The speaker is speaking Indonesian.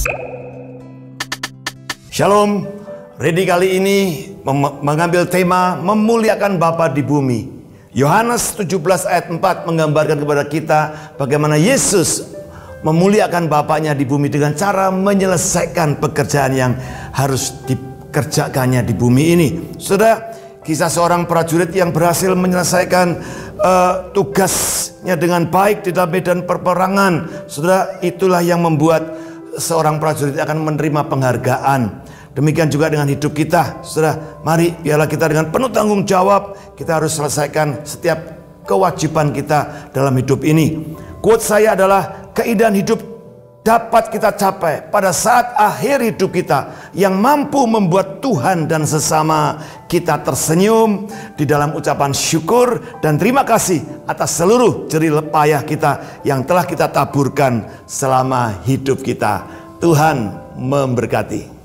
Shalom, Ready kali ini mengambil tema memuliakan Bapa di bumi. Yohanes 17 ayat 4 menggambarkan kepada kita bagaimana Yesus memuliakan Bapaknya di bumi dengan cara menyelesaikan pekerjaan yang harus dikerjakannya di bumi ini. Saudara, kisah seorang prajurit yang berhasil menyelesaikan tugasnya dengan baik di dalam medan perperangan. Saudara, itulah yang membuat seorang prajurit akan menerima penghargaan. Demikian juga dengan hidup kita. Saudara, mari biarlah kita dengan penuh tanggung jawab, kita harus selesaikan setiap kewajiban kita dalam hidup ini. Quote saya adalah, keindahan hidup dapat kita capai pada saat akhir hidup kita yang mampu membuat Tuhan dan sesama kita tersenyum di dalam ucapan syukur dan terima kasih atas seluruh jerih payah kita yang telah kita taburkan selama hidup kita. Tuhan memberkati.